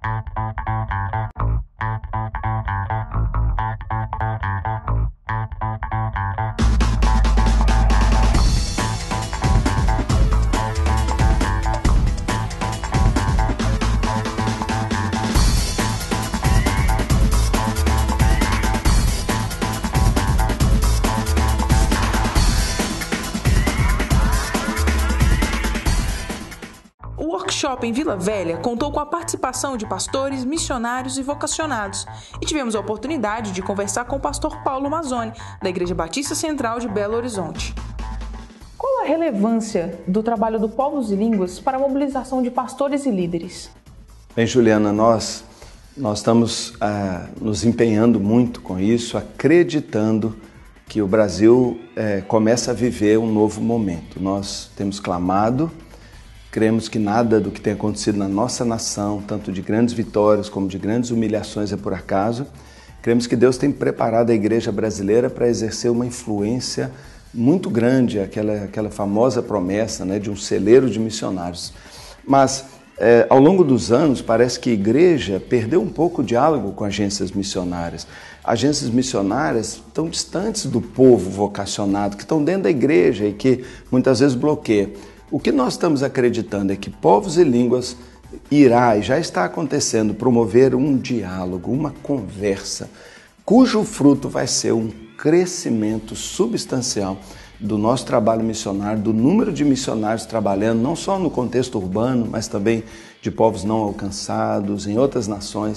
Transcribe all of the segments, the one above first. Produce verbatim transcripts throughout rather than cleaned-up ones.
O workshop em Vila Velha contou com a participação de pastores, missionários e vocacionados, e tivemos a oportunidade de conversar com o pastor Paulo Mazzoni, da Igreja Batista Central de Belo Horizonte. Qual a relevância do trabalho do Povos e Línguas para a mobilização de pastores e líderes? Bem, Juliana, nós, nós estamos ah, nos empenhando muito com isso, acreditando que o Brasil eh, começa a viver um novo momento. Nós temos clamado, cremos que nada do que tem acontecido na nossa nação, tanto de grandes vitórias como de grandes humilhações, é por acaso. Cremos que Deus tem preparado a igreja brasileira para exercer uma influência muito grande, aquela, aquela famosa promessa, né, de um celeiro de missionários. Mas, é, ao longo dos anos, parece que a igreja perdeu um pouco o diálogo com agências missionárias. Agências missionárias estão distantes do povo vocacionado, que estão dentro da igreja e que muitas vezes bloqueiam. O que nós estamos acreditando é que Povos e Línguas irá, e já está acontecendo, promover um diálogo, uma conversa, cujo fruto vai ser um crescimento substancial do nosso trabalho missionário, do número de missionários trabalhando, não só no contexto urbano, mas também de povos não alcançados, em outras nações.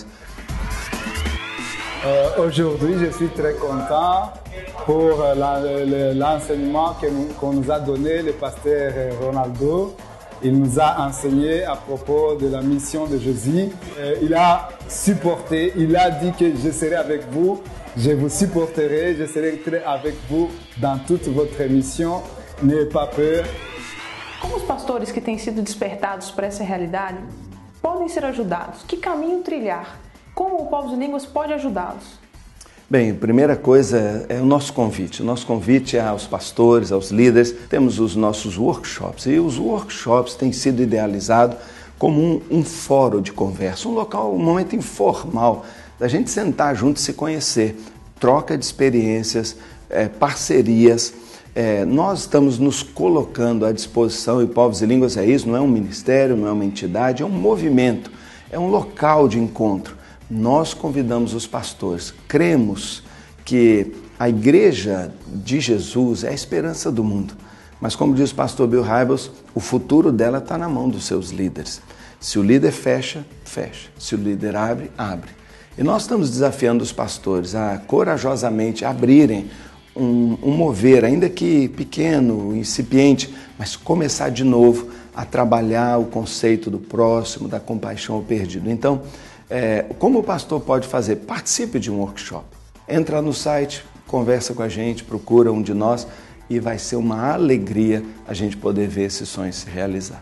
Euh, Aujourd'hui, je suis très content pour la, le, l'enseignement que nous, qu'on nous a donné le pasteur Ronaldo. Il nous a enseigné à propos de la mission de Jésus. Euh, il a supporté, il a dit que je serai avec vous, je vous supporterai, je serai avec vous dans toute votre mission. N'ayez pas peur. Como os pastores que têm sido despertados para essa realidade podem ser ajudados? Que caminho trilhar? Como o Povos e Línguas pode ajudá-los? Bem, a primeira coisa é o nosso convite. O nosso convite é aos pastores, aos líderes. Temos os nossos workshops e os workshops têm sido idealizados como um, um fórum de conversa, um local, um momento informal da gente sentar junto e se conhecer, troca de experiências, é, parcerias. É, nós estamos nos colocando à disposição, e Povos e Línguas é isso, não é um ministério, não é uma entidade, é um movimento, é um local de encontro. Nós convidamos os pastores, cremos que a igreja de Jesus é a esperança do mundo, mas como diz o pastor Bill Hybels, o futuro dela está na mão dos seus líderes. Se o líder fecha, fecha, se o líder abre, abre. E nós estamos desafiando os pastores a corajosamente abrirem um, um mover, ainda que pequeno, incipiente, mas começar de novo a trabalhar o conceito do próximo, da compaixão ao perdido. Então, É, como o pastor pode fazer? Participe de um workshop. Entra no site, conversa com a gente, procura um de nós e vai ser uma alegria a gente poder ver esse sonho se realizar.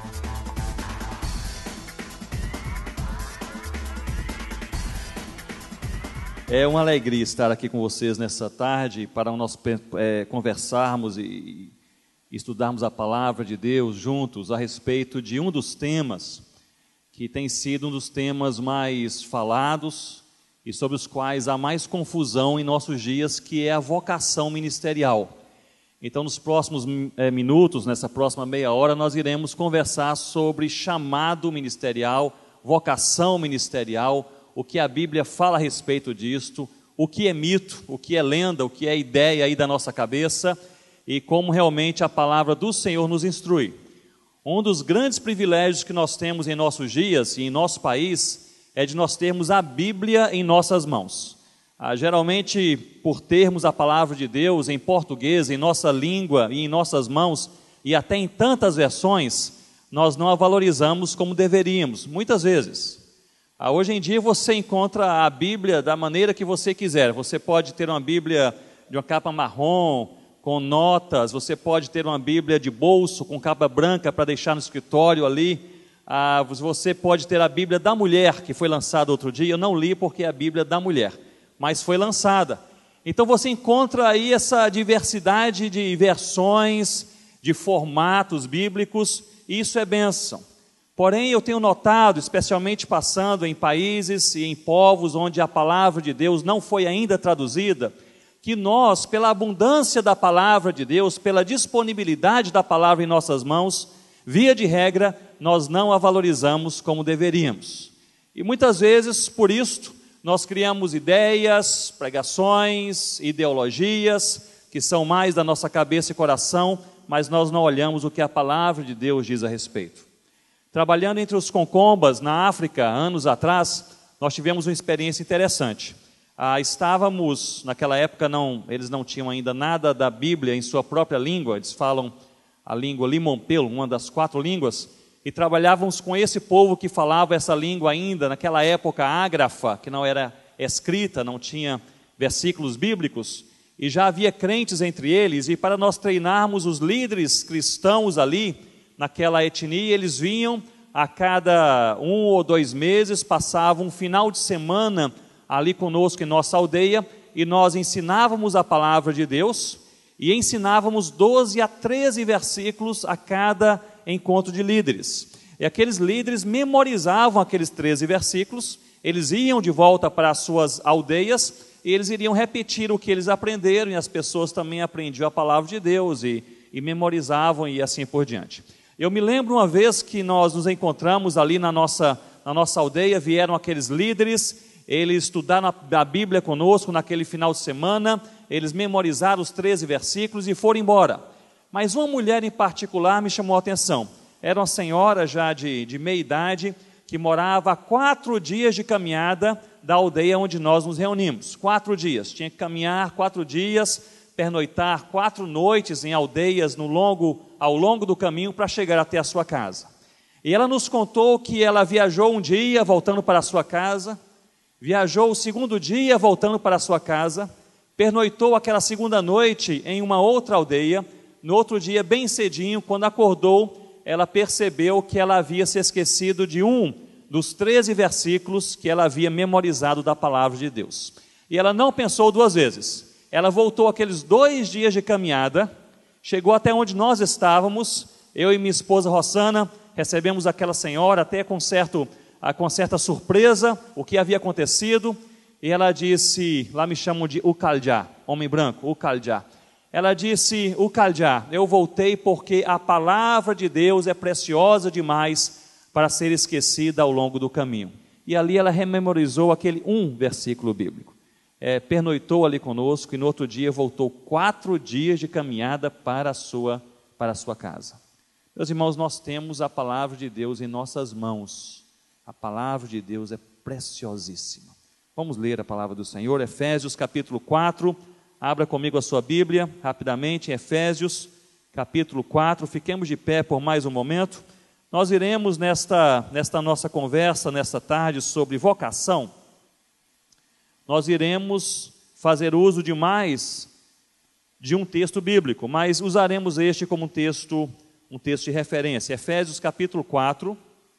É uma alegria estar aqui com vocês nessa tarde para nós é, conversarmos e, e estudarmos a palavra de Deus juntos a respeito de um dos temas que tem sido um dos temas mais falados e sobre os quais há mais confusão em nossos dias, que é a vocação ministerial. Então, nos próximos é, minutos, nessa próxima meia hora, nós iremos conversar sobre chamado ministerial, vocação ministerial, o que a Bíblia fala a respeito disto, o que é mito, o que é lenda, o que é ideia aí da nossa cabeça e como realmente a palavra do Senhor nos instrui. Um dos grandes privilégios que nós temos em nossos dias e em nosso país é de nós termos a Bíblia em nossas mãos. Ah, geralmente, por termos a palavra de Deus em português, em nossa língua e em nossas mãos, e até em tantas versões, nós não a valorizamos como deveríamos, muitas vezes. Ah, hoje em dia você encontra a Bíblia da maneira que você quiser. Você pode ter uma Bíblia de uma capa marrom, com notas, você pode ter uma Bíblia de bolso, com capa branca para deixar no escritório ali. Ah, você pode ter a Bíblia da Mulher, que foi lançada outro dia. Eu não li porque é a Bíblia da Mulher, mas foi lançada. Então você encontra aí essa diversidade de versões, de formatos bíblicos, e isso é bênção. Porém, eu tenho notado, especialmente passando em países e em povos onde a palavra de Deus não foi ainda traduzida, que nós, pela abundância da palavra de Deus, pela disponibilidade da palavra em nossas mãos, via de regra, nós não a valorizamos como deveríamos. E muitas vezes, por isto, nós criamos ideias, pregações, ideologias, que são mais da nossa cabeça e coração, mas nós não olhamos o que a palavra de Deus diz a respeito. Trabalhando entre os concombas na África, anos atrás, nós tivemos uma experiência interessante. Ah, estávamos, naquela época, não, eles não tinham ainda nada da Bíblia em sua própria língua, eles falam a língua limompelo, uma das quatro línguas, e trabalhávamos com esse povo que falava essa língua ainda, naquela época ágrafa, que não era escrita, não tinha versículos bíblicos, e já havia crentes entre eles, e para nós treinarmos os líderes cristãos ali, naquela etnia, eles vinham a cada um ou dois meses, passavam um final de semana ali conosco em nossa aldeia, e nós ensinávamos a palavra de Deus, e ensinávamos doze a treze versículos a cada encontro de líderes. E aqueles líderes memorizavam aqueles treze versículos, eles iam de volta para as suas aldeias, e eles iriam repetir o que eles aprenderam, e as pessoas também aprendiam a palavra de Deus, e, e memorizavam, e assim por diante. Eu me lembro uma vez que nós nos encontramos ali na nossa, na nossa aldeia, vieram aqueles líderes, eles estudaram a Bíblia conosco naquele final de semana, eles memorizaram os treze versículos e foram embora. Mas uma mulher em particular me chamou a atenção. Era uma senhora já de, de meia idade, que morava a quatro dias de caminhada da aldeia onde nós nos reunimos. Quatro dias, tinha que caminhar quatro dias, pernoitar quatro noites em aldeias no longo, ao longo do caminho para chegar até a sua casa. E ela nos contou que ela viajou um dia voltando para a sua casa, viajou o segundo dia voltando para a sua casa, pernoitou aquela segunda noite em uma outra aldeia. No outro dia, bem cedinho, quando acordou, ela percebeu que ela havia se esquecido de um dos treze versículos que ela havia memorizado da palavra de Deus. E ela não pensou duas vezes. Ela voltou aqueles dois dias de caminhada, chegou até onde nós estávamos, eu e minha esposa Rossana, recebemos aquela senhora até com, certo, com certa surpresa o que havia acontecido, e ela disse, lá me chamam de Ucaljá, homem branco, Ucaljá. Ela disse, Ucaljá, eu voltei porque a palavra de Deus é preciosa demais para ser esquecida ao longo do caminho. E ali ela rememorizou aquele um versículo bíblico. É, pernoitou ali conosco e no outro dia voltou quatro dias de caminhada para a sua, para a sua casa. Meus irmãos, nós temos a palavra de Deus em nossas mãos. A palavra de Deus é preciosíssima. Vamos ler a palavra do Senhor, Efésios capítulo quatro, abra comigo a sua Bíblia, rapidamente, Efésios capítulo quatro, fiquemos de pé por mais um momento. Nós iremos nesta, nesta nossa conversa, nesta tarde, sobre vocação, nós iremos fazer uso de mais de um texto bíblico, mas usaremos este como um texto, um texto de referência, Efésios capítulo quatro.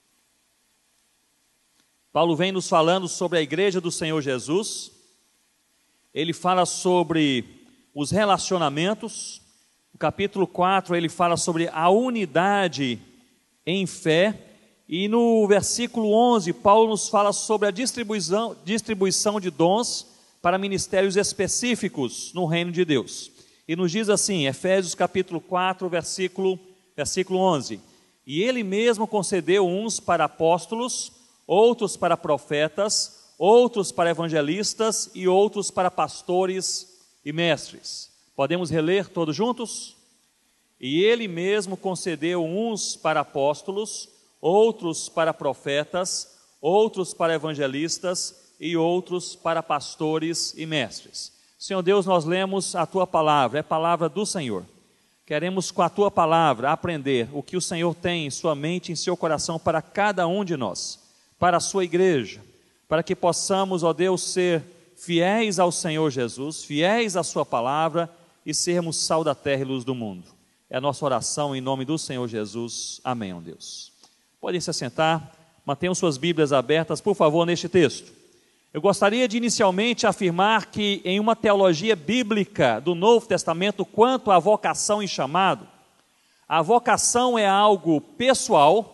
Paulo vem nos falando sobre a igreja do Senhor Jesus, ele fala sobre os relacionamentos, no capítulo quatro ele fala sobre a unidade em fé, e no versículo onze, Paulo nos fala sobre a distribuição, distribuição de dons para ministérios específicos no reino de Deus. E nos diz assim, Efésios capítulo quatro, versículo, versículo onze, e ele mesmo concedeu uns para apóstolos, outros para profetas, outros para evangelistas e outros para pastores e mestres. Podemos reler todos juntos? E ele mesmo concedeu uns para apóstolos, outros para profetas, outros para evangelistas e outros para pastores e mestres. Senhor Deus, nós lemos a Tua palavra, é palavra do Senhor. Queremos com a Tua palavra aprender o que o Senhor tem em sua mente, em seu coração para cada um de nós, para a sua igreja, para que possamos, ó Deus, ser fiéis ao Senhor Jesus, fiéis à sua palavra e sermos sal da terra e luz do mundo. É a nossa oração em nome do Senhor Jesus. Amém, ó Deus. Podem se assentar, mantenham suas Bíblias abertas, por favor, neste texto. Eu gostaria de inicialmente afirmar que em uma teologia bíblica do Novo Testamento quanto à vocação e chamado, a vocação é algo pessoal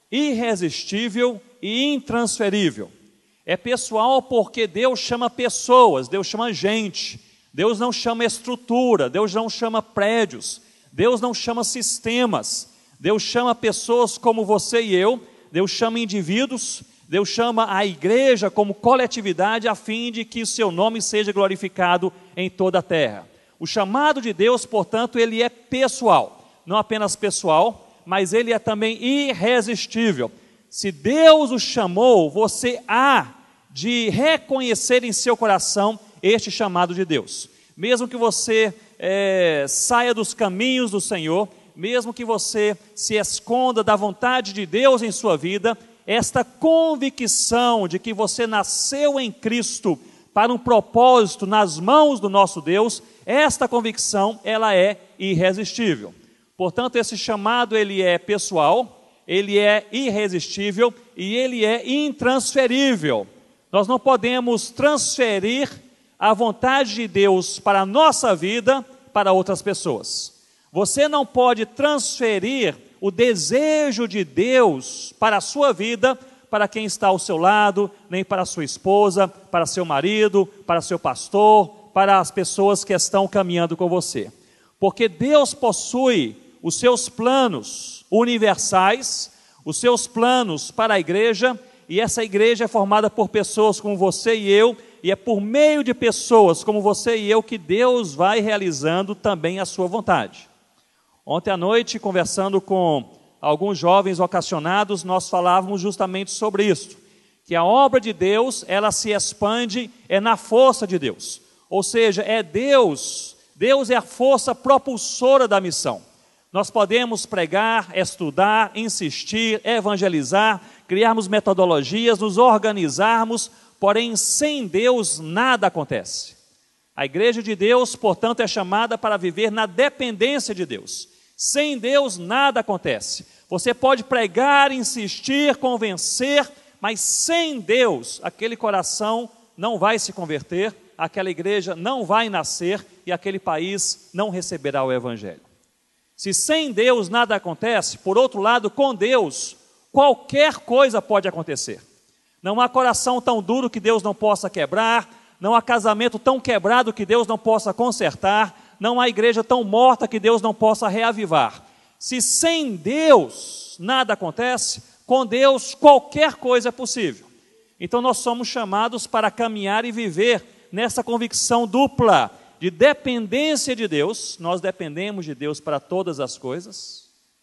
irresistível e intransferível. É pessoal porque Deus chama pessoas, Deus chama gente, Deus não chama estrutura, Deus não chama prédios, Deus não chama sistemas, Deus chama pessoas como você e eu, Deus chama indivíduos, Deus chama a igreja como coletividade a fim de que o seu nome seja glorificado em toda a terra. O chamado de Deus, portanto, ele é pessoal, não apenas pessoal, mas ele é também irresistível. Se Deus o chamou, você há de reconhecer em seu coração este chamado de Deus. Mesmo que você é, saia dos caminhos do Senhor, mesmo que você se esconda da vontade de Deus em sua vida, esta convicção de que você nasceu em Cristo para um propósito nas mãos do nosso Deus, esta convicção, ela é irresistível. Portanto, esse chamado, ele é pessoal, ele é irresistível e ele é intransferível. Nós não podemos transferir a vontade de Deus para a nossa vida para outras pessoas. Você não pode transferir o desejo de Deus para a sua vida para quem está ao seu lado, nem para a sua esposa, para seu marido, para seu pastor, para as pessoas que estão caminhando com você. Porque Deus possui os seus planos universais, os seus planos para a igreja, e essa igreja é formada por pessoas como você e eu, e é por meio de pessoas como você e eu que Deus vai realizando também a sua vontade. Ontem à noite, conversando com alguns jovens vocacionados, nós falávamos justamente sobre isso, que a obra de Deus, ela se expande é na força de Deus, ou seja, é Deus, Deus é a força propulsora da missão. Nós podemos pregar, estudar, insistir, evangelizar, criarmos metodologias, nos organizarmos, porém sem Deus nada acontece. A igreja de Deus, portanto, é chamada para viver na dependência de Deus. Sem Deus nada acontece. Você pode pregar, insistir, convencer, mas sem Deus aquele coração não vai se converter, aquela igreja não vai nascer e aquele país não receberá o evangelho. Se sem Deus nada acontece, por outro lado, com Deus, qualquer coisa pode acontecer. Não há coração tão duro que Deus não possa quebrar, não há casamento tão quebrado que Deus não possa consertar, não há igreja tão morta que Deus não possa reavivar. Se sem Deus nada acontece, com Deus qualquer coisa é possível. Então nós somos chamados para caminhar e viver nessa convicção dupla, de dependência de Deus, nós dependemos de Deus para todas as coisas,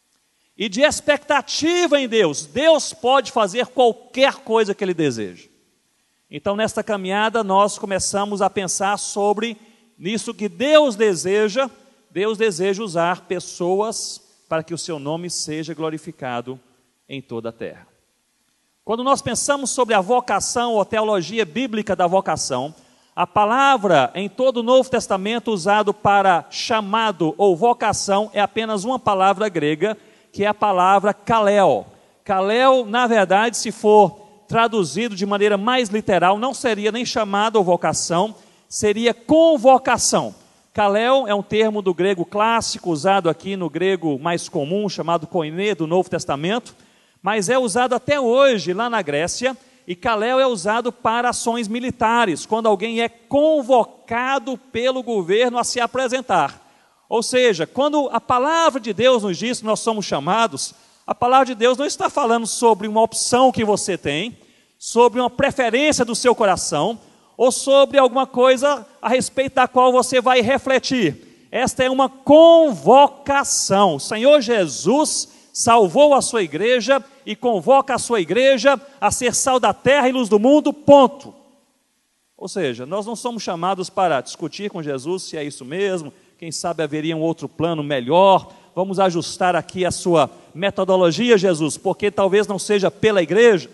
e de expectativa em Deus, Deus pode fazer qualquer coisa que Ele deseja. Então nesta caminhada nós começamos a pensar sobre nisso que Deus deseja, Deus deseja usar pessoas para que o seu nome seja glorificado em toda a terra. Quando nós pensamos sobre a vocação ou teologia bíblica da vocação, a palavra em todo o Novo Testamento usado para chamado ou vocação é apenas uma palavra grega, que é a palavra kaleo. Kaleo, na verdade, se for traduzido de maneira mais literal, não seria nem chamado ou vocação, seria convocação. Kaleo é um termo do grego clássico, usado aqui no grego mais comum, chamado koiné, do Novo Testamento, mas é usado até hoje lá na Grécia. E kaleo é usado para ações militares, quando alguém é convocado pelo governo a se apresentar. Ou seja, quando a palavra de Deus nos diz que nós somos chamados, a palavra de Deus não está falando sobre uma opção que você tem, sobre uma preferência do seu coração, ou sobre alguma coisa a respeito da qual você vai refletir. Esta é uma convocação. O Senhor Jesus salvou a sua igreja e convoca a sua igreja a ser sal da terra e luz do mundo, ponto. Ou seja, nós não somos chamados para discutir com Jesus se é isso mesmo, quem sabe haveria um outro plano melhor, vamos ajustar aqui a sua metodologia, Jesus, porque talvez não seja pela igreja.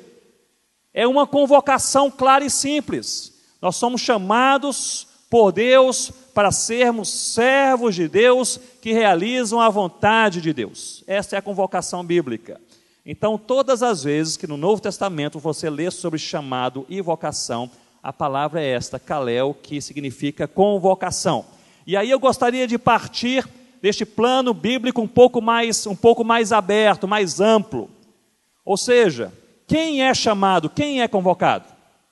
É uma convocação clara e simples. Nós somos chamados por Deus para sermos servos de Deus que realizam a vontade de Deus. Essa é a convocação bíblica. Então, todas as vezes que no Novo Testamento você lê sobre chamado e vocação, a palavra é esta, kaleo, que significa convocação. E aí eu gostaria de partir deste plano bíblico um pouco mais, um pouco mais aberto, mais amplo. Ou seja, quem é chamado, quem é convocado?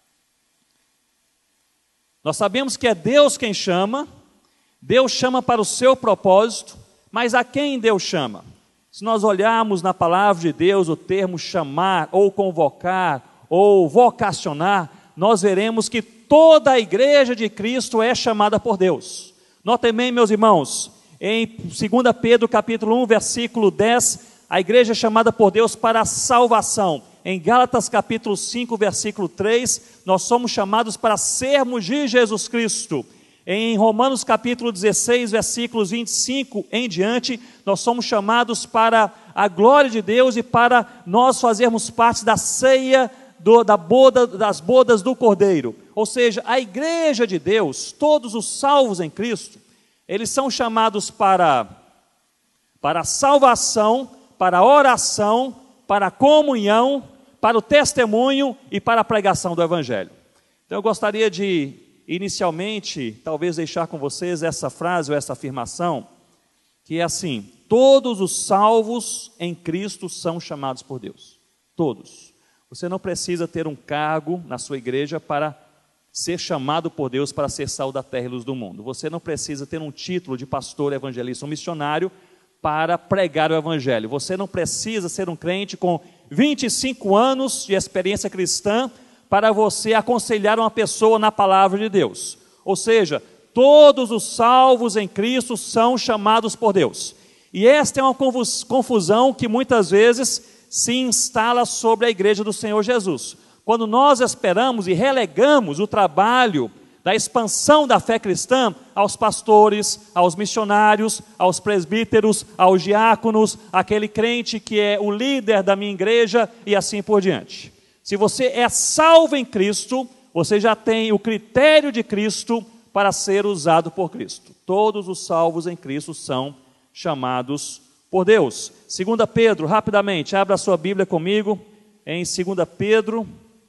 Nós sabemos que é Deus quem chama, Deus chama para o seu propósito, mas a quem Deus chama? Se nós olharmos na palavra de Deus o termo chamar, ou convocar, ou vocacionar, nós veremos que toda a igreja de Cristo é chamada por Deus. Notem bem, meus irmãos, em dois Pedro capítulo um, versículo dez, a igreja é chamada por Deus para a salvação. Em Gálatas capítulo cinco, versículo três, nós somos chamados para sermos de Jesus Cristo. Em Romanos capítulo dezesseis, versículos vinte e cinco em diante, nós somos chamados para a glória de Deus e para nós fazermos parte da ceia do, da boda, das bodas do Cordeiro. Ou seja, a igreja de Deus, todos os salvos em Cristo, eles são chamados para, para a salvação, para a oração, para a comunhão, para o testemunho e para a pregação do Evangelho. Então eu gostaria de, inicialmente, talvez deixar com vocês essa frase ou essa afirmação, que é assim: todos os salvos em Cristo são chamados por Deus. Todos. Você não precisa ter um cargo na sua igreja para ser chamado por Deus para ser sal da terra e luz do mundo. Você não precisa ter um título de pastor, evangelista ou missionário para pregar o Evangelho. Você não precisa ser um crente com vinte e cinco anos de experiência cristã para você aconselhar uma pessoa na palavra de Deus. Ou seja, todos os salvos em Cristo são chamados por Deus. E esta é uma confusão que muitas vezes se instala sobre a igreja do Senhor Jesus. Quando nós esperamos e relegamos o trabalho da expansão da fé cristã aos pastores, aos missionários, aos presbíteros, aos diáconos, aquele crente que é o líder da minha igreja e assim por diante. Se você é salvo em Cristo, você já tem o critério de Cristo para ser usado por Cristo. Todos os salvos em Cristo são chamados por Deus. Segunda Pedro, rapidamente, abra a sua Bíblia comigo, em Segunda Pedro...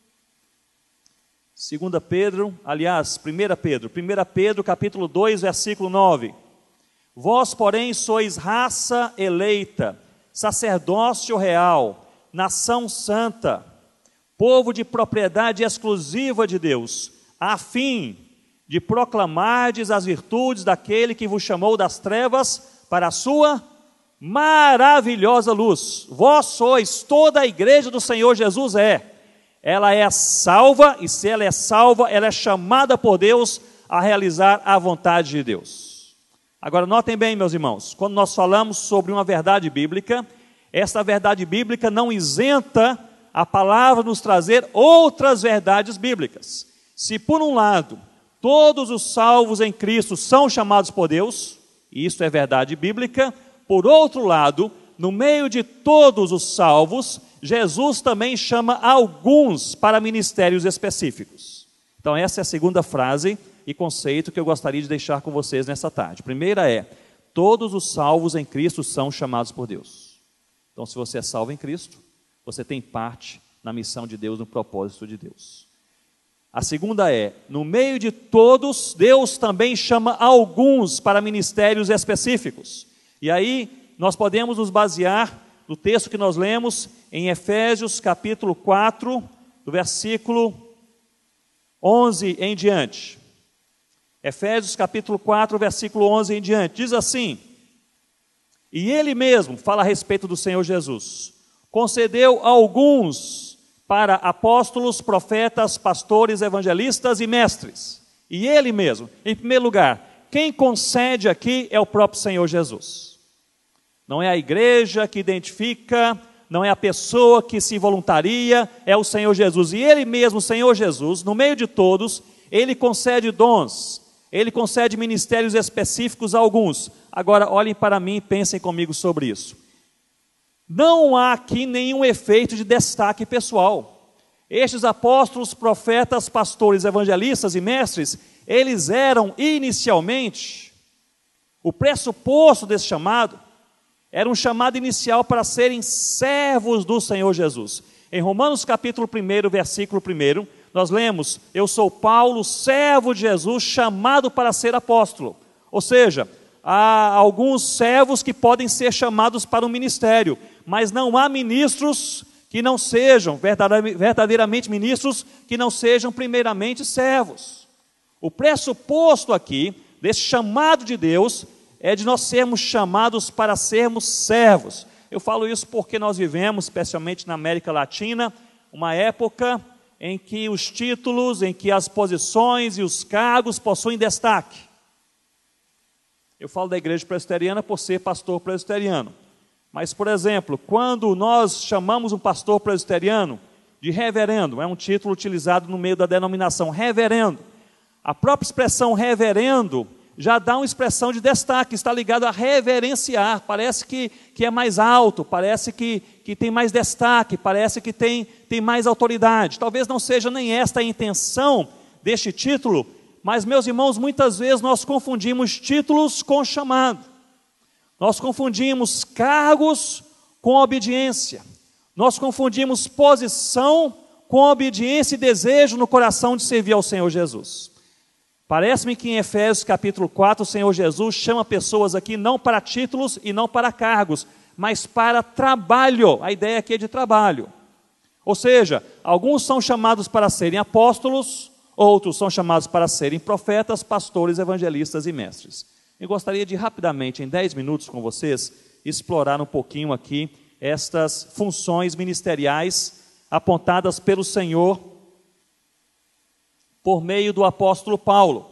Segunda Pedro, aliás, Primeira Pedro, Primeira Pedro, capítulo dois, versículo nove. Vós, porém, sois raça eleita, sacerdócio real, nação santa, povo de propriedade exclusiva de Deus, a fim de proclamardes as virtudes daquele que vos chamou das trevas para a sua maravilhosa luz. Vós sois, toda a igreja do Senhor Jesus é. Ela é salva, e se ela é salva, ela é chamada por Deus a realizar a vontade de Deus. Agora notem bem, meus irmãos, quando nós falamos sobre uma verdade bíblica, essa verdade bíblica não isenta a palavra nos trazer outras verdades bíblicas. Se por um lado, todos os salvos em Cristo são chamados por Deus, e isso é verdade bíblica, por outro lado, no meio de todos os salvos, Jesus também chama alguns para ministérios específicos. Então essa é a segunda frase e conceito que eu gostaria de deixar com vocês nessa tarde. Primeira é, todos os salvos em Cristo são chamados por Deus. Então se você é salvo em Cristo, você tem parte na missão de Deus, no propósito de Deus. A segunda é, no meio de todos, Deus também chama alguns para ministérios específicos. E aí nós podemos nos basear no texto que nós lemos em Efésios capítulo quatro, do versículo onze em diante. Efésios capítulo quatro, versículo onze em diante, diz assim: e ele mesmo, fala a respeito do Senhor Jesus, concedeu a alguns para apóstolos, profetas, pastores, evangelistas e mestres. E ele mesmo, em primeiro lugar, quem concede aqui é o próprio Senhor Jesus. Não é a igreja que identifica, não é a pessoa que se voluntaria, é o Senhor Jesus. E Ele mesmo, o Senhor Jesus, no meio de todos, Ele concede dons, Ele concede ministérios específicos a alguns. Agora, olhem para mim e pensem comigo sobre isso. Não há aqui nenhum efeito de destaque pessoal. Estes apóstolos, profetas, pastores, evangelistas e mestres, eles eram inicialmente, o pressuposto desse chamado, era um chamado inicial para serem servos do Senhor Jesus. Em Romanos capítulo um, versículo um, nós lemos: eu sou Paulo, servo de Jesus, chamado para ser apóstolo. Ou seja, há alguns servos que podem ser chamados para o ministério, mas não há ministros que não sejam verdadeiramente ministros, que não sejam primeiramente servos. O pressuposto aqui, desse chamado de Deus, é de nós sermos chamados para sermos servos. Eu falo isso porque nós vivemos, especialmente na América Latina, uma época em que os títulos, em que as posições e os cargos possuem destaque. Eu falo da igreja presbiteriana por ser pastor presbiteriano. Mas, por exemplo, quando nós chamamos um pastor presbiteriano de reverendo, é um título utilizado no meio da denominação, reverendo. A própria expressão reverendo já dá uma expressão de destaque, está ligado a reverenciar, parece que, que é mais alto, parece que, que tem mais destaque, parece que tem, tem mais autoridade. Talvez não seja nem esta a intenção deste título, mas, meus irmãos, muitas vezes nós confundimos títulos com chamado. Nós confundimos cargos com obediência. Nós confundimos posição com obediência e desejo no coração de servir ao Senhor Jesus. Parece-me que em Efésios capítulo quatro, o Senhor Jesus chama pessoas aqui não para títulos e não para cargos, mas para trabalho. A ideia aqui é de trabalho. Ou seja, alguns são chamados para serem apóstolos, outros são chamados para serem profetas, pastores, evangelistas e mestres. Eu gostaria de rapidamente, em dez minutos com vocês, explorar um pouquinho aqui estas funções ministeriais apontadas pelo Senhor por meio do apóstolo Paulo.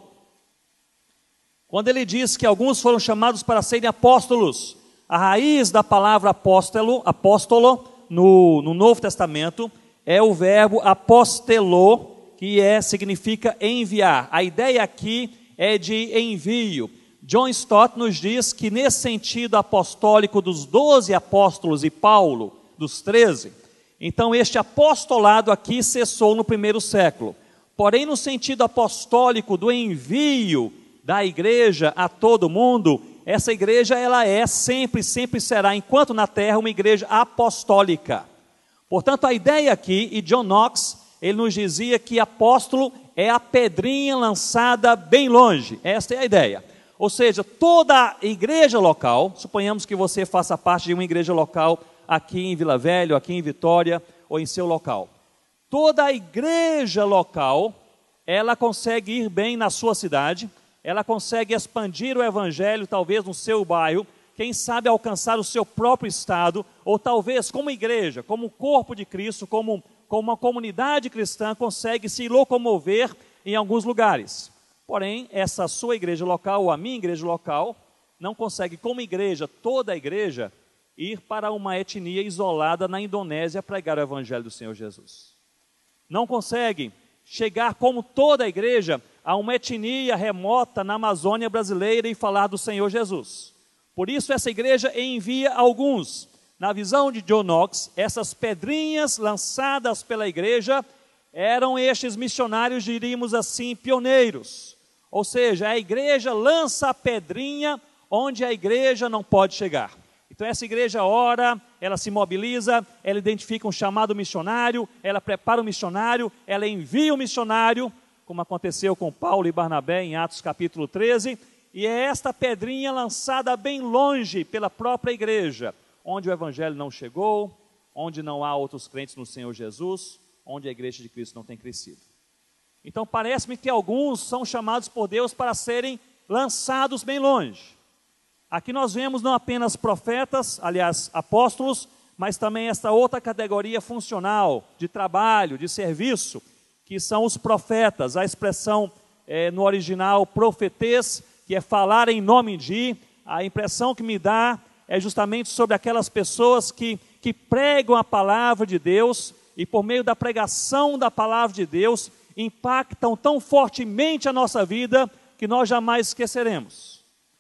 Quando ele diz que alguns foram chamados para serem apóstolos, a raiz da palavra apóstolo, apóstolo no, no Novo Testamento é o verbo apostelo, que é, significa enviar. A ideia aqui é de envio. John Stott nos diz que nesse sentido apostólico dos doze apóstolos e Paulo, dos treze, então este apostolado aqui cessou no primeiro século. Porém, no sentido apostólico do envio da igreja a todo mundo, essa igreja ela é sempre, sempre será, enquanto na terra, uma igreja apostólica. Portanto, a ideia aqui, e John Knox, ele nos dizia que apóstolo é a pedrinha lançada bem longe. Esta é a ideia. Ou seja, toda igreja local, suponhamos que você faça parte de uma igreja local aqui em Vila Velha, aqui em Vitória, ou em seu local. Toda a igreja local, ela consegue ir bem na sua cidade, ela consegue expandir o evangelho, talvez no seu bairro, quem sabe alcançar o seu próprio estado, ou talvez como igreja, como corpo de Cristo, como, como uma comunidade cristã, consegue se locomover em alguns lugares. Porém, essa sua igreja local, ou a minha igreja local, não consegue, como igreja, toda a igreja, ir para uma etnia isolada na Indonésia pregar o evangelho do Senhor Jesus. Não consegue chegar como toda a igreja a uma etnia remota na Amazônia brasileira e falar do Senhor Jesus. Por isso essa igreja envia alguns. Na visão de John Knox, essas pedrinhas lançadas pela igreja eram estes missionários, diríamos assim, pioneiros. Ou seja, a igreja lança a pedrinha onde a igreja não pode chegar. Então essa igreja ora, ela se mobiliza, ela identifica um chamado missionário, ela prepara o missionário, ela envia o missionário, como aconteceu com Paulo e Barnabé em Atos capítulo treze, e é esta pedrinha lançada bem longe pela própria igreja, onde o evangelho não chegou, onde não há outros crentes no Senhor Jesus, onde a igreja de Cristo não tem crescido. Então parece-me que alguns são chamados por Deus para serem lançados bem longe. Aqui nós vemos não apenas profetas, aliás, apóstolos, mas também esta outra categoria funcional, de trabalho, de serviço, que são os profetas. A expressão é, no original profetês, que é falar em nome de, a impressão que me dá é justamente sobre aquelas pessoas que, que pregam a palavra de Deus e por meio da pregação da palavra de Deus, impactam tão fortemente a nossa vida que nós jamais esqueceremos.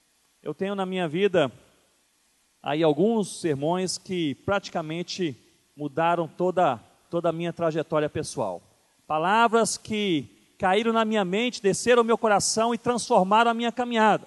Eu tenho na minha vida aí alguns sermões que praticamente mudaram toda, toda a minha trajetória pessoal. Palavras que caíram na minha mente, desceram ao meu coração e transformaram a minha caminhada.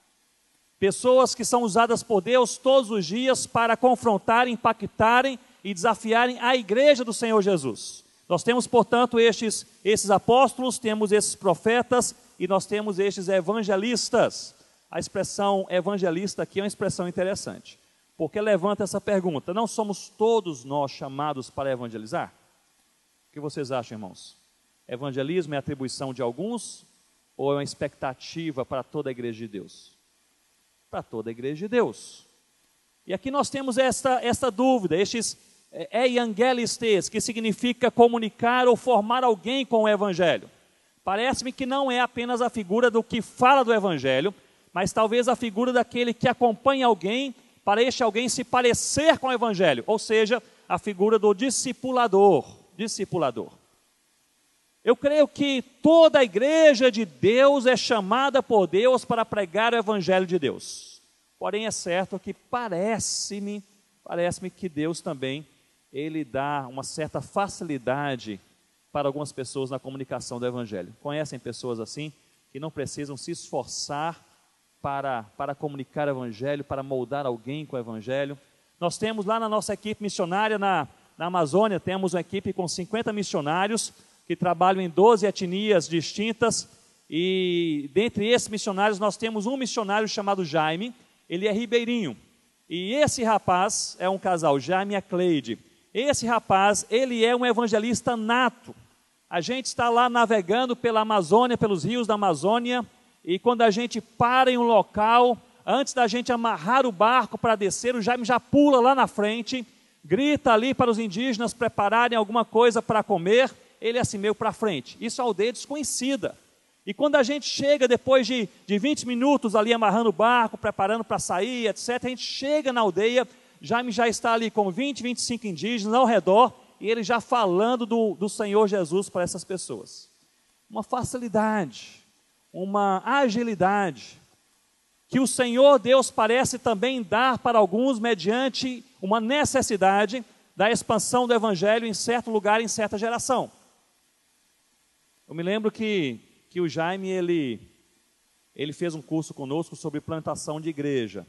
Pessoas que são usadas por Deus todos os dias para confrontarem, impactarem e desafiarem a igreja do Senhor Jesus. Nós temos, portanto, estes, esses apóstolos, temos esses profetas e nós temos estes evangelistas. A expressão evangelista aqui é uma expressão interessante. porque levanta essa pergunta: não somos todos nós chamados para evangelizar? O que vocês acham, irmãos? Evangelismo é atribuição de alguns ou é uma expectativa para toda a igreja de Deus? Para toda a igreja de Deus. E aqui nós temos esta, esta dúvida, estes evangelistes, que significa comunicar ou formar alguém com o evangelho. Parece-me que não é apenas a figura do que fala do evangelho, mas talvez a figura daquele que acompanha alguém para este alguém se parecer com o evangelho, ou seja, a figura do discipulador, discipulador. Eu creio que toda a igreja de Deus é chamada por Deus para pregar o evangelho de Deus. Porém é certo que parece-me, parece-me que Deus também, ele dá uma certa facilidade para algumas pessoas na comunicação do evangelho. Conhecem pessoas assim, que não precisam se esforçar para, para comunicar o evangelho, para moldar alguém com o evangelho. Nós temos lá na nossa equipe missionária na, na Amazônia, temos uma equipe com cinquenta missionários, que trabalham em doze etnias distintas, e dentre esses missionários nós temos um missionário chamado Jaime, ele é ribeirinho, e esse rapaz é um casal, Jaime e a Cleide. Esse rapaz, ele é um evangelista nato. A gente está lá navegando pela Amazônia, pelos rios da Amazônia, e quando a gente para em um local, antes da gente amarrar o barco para descer, o Jaime já pula lá na frente, grita ali para os indígenas prepararem alguma coisa para comer. Ele é assim meio para frente. Isso é aldeia desconhecida. E quando a gente chega, depois de, de vinte minutos ali amarrando o barco, preparando para sair, etcétera, a gente chega na aldeia, Jaime já está ali com vinte, vinte e cinco indígenas ao redor, e ele já falando do, do Senhor Jesus para essas pessoas. Uma facilidade, uma agilidade, que o Senhor Deus parece também dar para alguns mediante uma necessidade da expansão do Evangelho em certo lugar, em certa geração. Eu me lembro que, que o Jaime, ele, ele fez um curso conosco sobre plantação de igreja.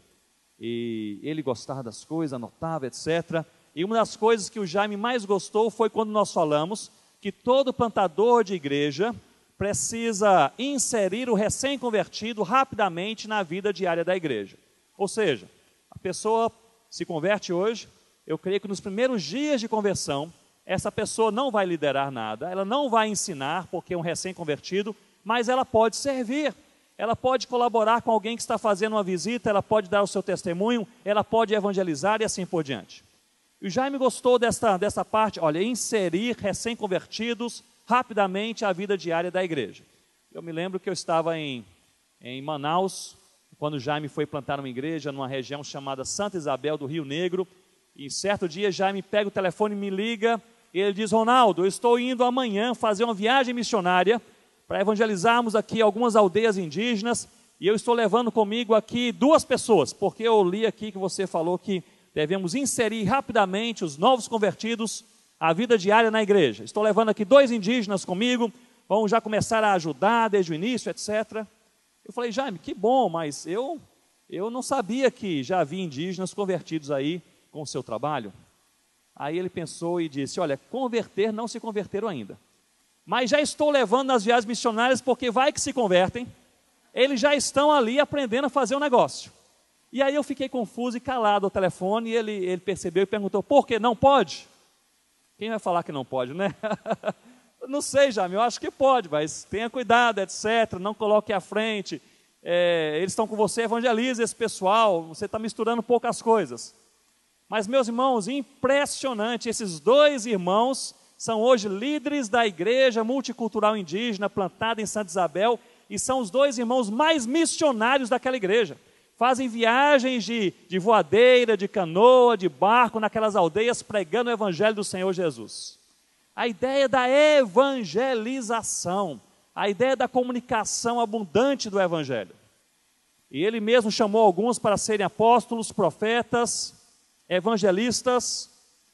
E ele gostava das coisas, anotava, etcétera. E uma das coisas que o Jaime mais gostou foi quando nós falamos que todo plantador de igreja precisa inserir o recém-convertido rapidamente na vida diária da igreja. Ou seja, a pessoa se converte hoje, eu creio que nos primeiros dias de conversão, essa pessoa não vai liderar nada, ela não vai ensinar, porque é um recém-convertido, mas ela pode servir, ela pode colaborar com alguém que está fazendo uma visita, ela pode dar o seu testemunho, ela pode evangelizar e assim por diante. E o Jaime gostou dessa, dessa parte, olha, inserir recém-convertidos rapidamente a vida diária da igreja. Eu me lembro que eu estava em, em Manaus, quando o Jaime foi plantar uma igreja numa região chamada Santa Isabel do Rio Negro, e certo dia Jaime pega o telefone e me liga, e ele diz: Ronaldo, eu estou indo amanhã fazer uma viagem missionária para evangelizarmos aqui algumas aldeias indígenas, e eu estou levando comigo aqui duas pessoas, porque eu li aqui que você falou que devemos inserir rapidamente os novos convertidos à vida diária na igreja. Estou levando aqui dois indígenas comigo, vão já começar a ajudar desde o início, etcétera. Eu falei: Jaime, que bom, mas eu, eu não sabia que já havia indígenas convertidos aí com o seu trabalho. Aí ele pensou e disse: olha, converter não se converteram ainda, mas já estou levando nas viagens missionárias, porque vai que se convertem, eles já estão ali aprendendo a fazer o negócio. E aí eu fiquei confuso e calado ao telefone, e ele, ele percebeu e perguntou: por que não pode? Quem vai falar que não pode, né? Não sei, Jaime, eu acho que pode, mas tenha cuidado, etcétera, não coloque à frente, é, eles estão com você, evangelize esse pessoal, você está misturando poucas coisas. Mas, meus irmãos, impressionante, esses dois irmãos são hoje líderes da igreja multicultural indígena plantada em Santa Isabel, e são os dois irmãos mais missionários daquela igreja. Fazem viagens de, de voadeira, de canoa, de barco naquelas aldeias, pregando o evangelho do Senhor Jesus. A ideia da evangelização, a ideia da comunicação abundante do evangelho. E ele mesmo chamou alguns para serem apóstolos, profetas, evangelistas.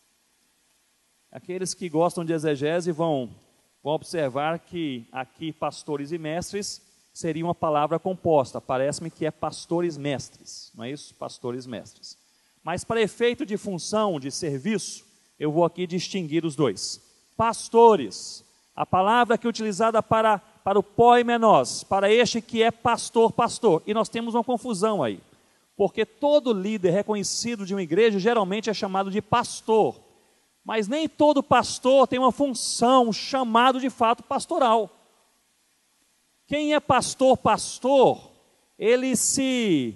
Aqueles que gostam de exegese vão, vão observar que aqui pastores e mestres seria uma palavra composta. Parece-me que é pastores mestres, não é isso? Pastores mestres. Mas para efeito de função, de serviço, eu vou aqui distinguir os dois. Pastores, a palavra que é utilizada para, para o poimenos, para este que é pastor, pastor. E nós temos uma confusão aí. porque todo líder reconhecido de uma igreja geralmente é chamado de pastor, mas nem todo pastor tem uma função, um chamado de fato pastoral. Quem é pastor, pastor, ele se,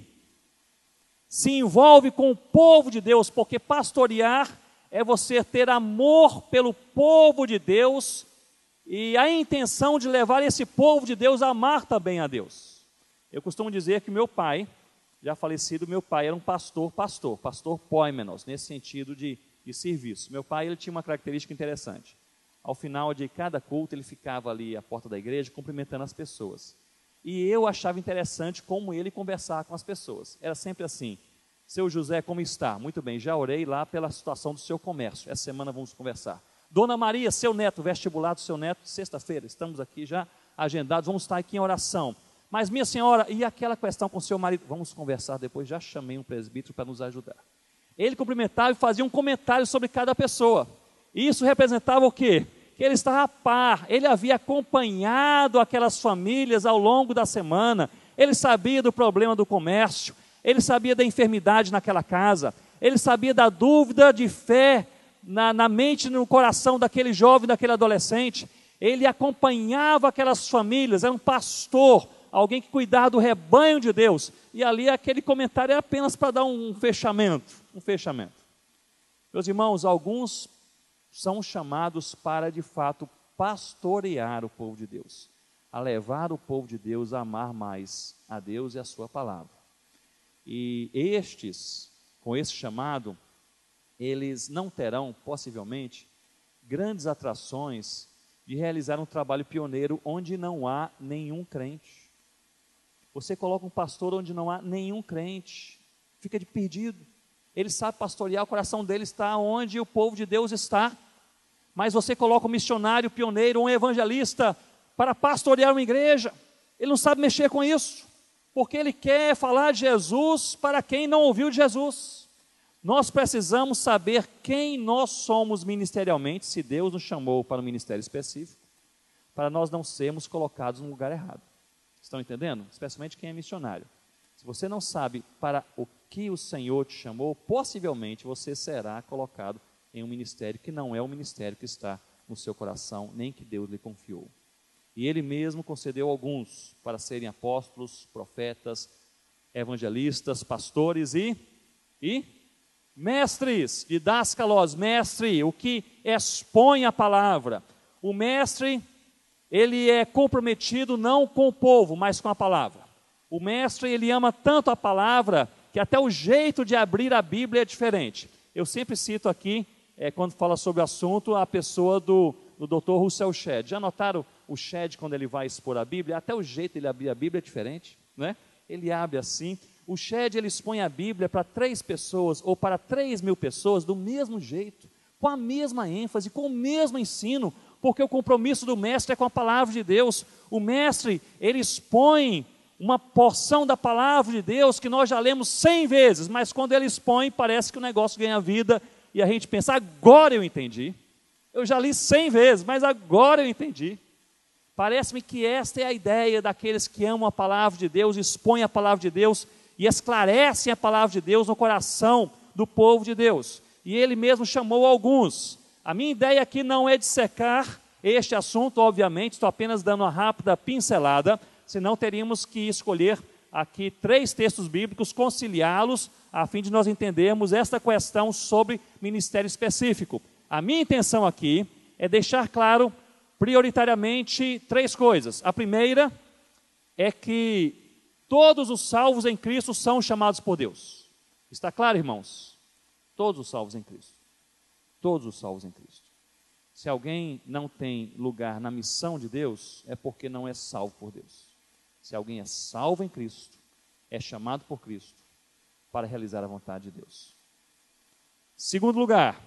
se envolve com o povo de Deus, porque pastorear é você ter amor pelo povo de Deus e a intenção de levar esse povo de Deus a amar também a Deus. Eu costumo dizer que meu pai, já falecido, meu pai era um pastor, pastor, pastor poimenos, nesse sentido de, de serviço. Meu pai, ele tinha uma característica interessante. Ao final de cada culto, ele ficava ali à porta da igreja, cumprimentando as pessoas. E eu achava interessante como ele conversava com as pessoas. Era sempre assim: seu José, como está? Muito bem, já orei lá pela situação do seu comércio. Essa semana vamos conversar. Dona Maria, seu neto, vestibular do seu neto, sexta-feira, estamos aqui já agendados, vamos estar aqui em oração. Mas minha senhora, e aquela questão com o seu marido? Vamos conversar depois, já chamei um presbítero para nos ajudar. Ele cumprimentava e fazia um comentário sobre cada pessoa. Isso representava o quê? Que ele estava a par, ele havia acompanhado aquelas famílias ao longo da semana, ele sabia do problema do comércio, ele sabia da enfermidade naquela casa, ele sabia da dúvida de fé na, na mente e no coração daquele jovem, daquele adolescente. Ele acompanhava aquelas famílias, era um pastor, alguém que cuidava do rebanho de Deus. E ali aquele comentário é apenas para dar um fechamento, um fechamento. Meus irmãos, alguns são chamados para, de fato, pastorear o povo de Deus, a levar o povo de Deus a amar mais a Deus e a sua palavra. E estes, com esse chamado, eles não terão, possivelmente, grandes atrações de realizar um trabalho pioneiro onde não há nenhum crente. Você coloca um pastor onde não há nenhum crente, fica de perdido. Ele sabe pastorear, o coração dele está onde o povo de Deus está. Mas você coloca um missionário pioneiro, um evangelista, para pastorear uma igreja, ele não sabe mexer com isso, porque ele quer falar de Jesus para quem não ouviu de Jesus. Nós precisamos saber quem nós somos ministerialmente, se Deus nos chamou para um ministério específico, para nós não sermos colocados no lugar errado. Estão entendendo? Especialmente quem é missionário. Se você não sabe para o que o Senhor te chamou, possivelmente você será colocado em um ministério que não é o ministério que está no seu coração, nem que Deus lhe confiou. E Ele mesmo concedeu alguns para serem apóstolos, profetas, evangelistas, pastores e, e mestres, didáscalos, mestre, o que expõe a palavra. O mestre, ele é comprometido não com o povo, mas com a palavra. O mestre, ele ama tanto a palavra que até o jeito de abrir a Bíblia é diferente. Eu sempre cito aqui, É, quando fala sobre o assunto, a pessoa do, do doutor Russell Shedd. Já notaram o Shedd quando ele vai expor a Bíblia? Até o jeito de ele abrir a Bíblia é diferente, né? Ele abre assim. O Shedd, ele expõe a Bíblia para três pessoas ou para três mil pessoas do mesmo jeito, com a mesma ênfase, com o mesmo ensino, porque o compromisso do mestre é com a palavra de Deus. O mestre, ele expõe uma porção da palavra de Deus que nós já lemos cem vezes, mas quando ele expõe, parece que o negócio ganha vida. E a gente pensa, agora eu entendi. Eu já li cem vezes, mas agora eu entendi. Parece-me que esta é a ideia daqueles que amam a palavra de Deus, expõem a palavra de Deus e esclarecem a palavra de Deus no coração do povo de Deus. E ele mesmo chamou alguns. A minha ideia aqui não é dissecar este assunto, obviamente, estou apenas dando uma rápida pincelada, senão teríamos que escolher aqui três textos bíblicos, conciliá-los, a fim de nós entendermos esta questão sobre ministério específico. A minha intenção aqui é deixar claro, prioritariamente, três coisas. A primeira é que todos os salvos em Cristo são chamados por Deus. Está claro, irmãos? Todos os salvos em Cristo. Todos os salvos em Cristo. Se alguém não tem lugar na missão de Deus, é porque não é salvo por Deus. Se alguém é salvo em Cristo, é chamado por Cristo para realizar a vontade de Deus. Segundo lugar,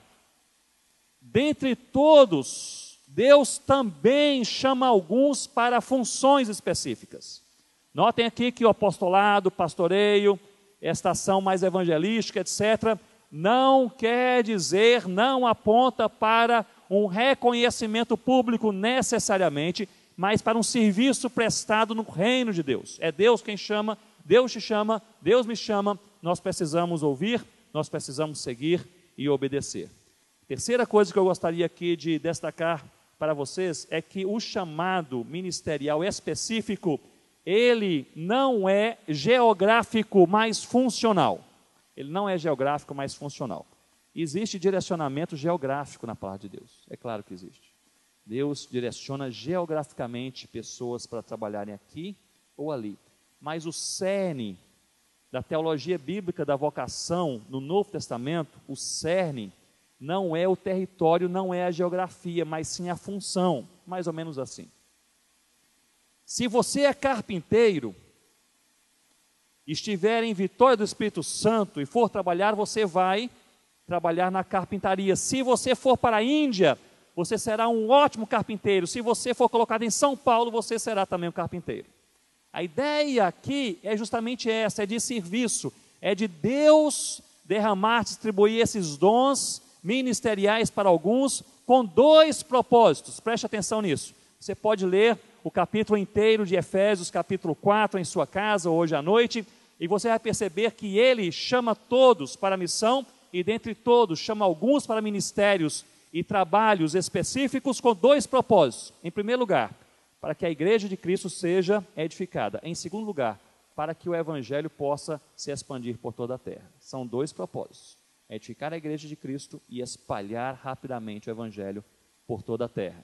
dentre todos, Deus também chama alguns para funções específicas. Notem aqui que o apostolado, pastoreio, esta ação mais evangelística, etcétera, não quer dizer, não aponta para um reconhecimento público necessariamente, mas para um serviço prestado no reino de Deus. É Deus quem chama, Deus te chama, Deus me chama nós precisamos ouvir, nós precisamos seguir e obedecer. Terceira coisa que eu gostaria aqui de destacar para vocês é que o chamado ministerial específico, ele não é geográfico, mas funcional. Ele não é geográfico, mas funcional. Existe direcionamento geográfico na palavra de Deus. É claro que existe. Deus direciona geograficamente pessoas para trabalharem aqui ou ali. Mas o cerne da teologia bíblica da vocação no Novo Testamento, o cerne não é o território, não é a geografia, mas sim a função, mais ou menos assim. Se você é carpinteiro, estiver em Vitória do Espírito Santo e for trabalhar, você vai trabalhar na carpintaria. Se você for para a Índia, você será um ótimo carpinteiro. Se você for colocado em São Paulo, você será também um carpinteiro. A ideia aqui é justamente essa, é de serviço, é de Deus derramar, distribuir esses dons ministeriais para alguns, com dois propósitos. Preste atenção nisso. Você pode ler o capítulo inteiro de Efésios, capítulo quatro, em sua casa, hoje à noite, e você vai perceber que ele chama todos para a missão, e dentre todos chama alguns para ministérios e trabalhos específicos com dois propósitos. Em primeiro lugar, para que a igreja de Cristo seja edificada. Em segundo lugar, para que o evangelho possa se expandir por toda a terra. São dois propósitos: edificar a igreja de Cristo e espalhar rapidamente o evangelho por toda a terra.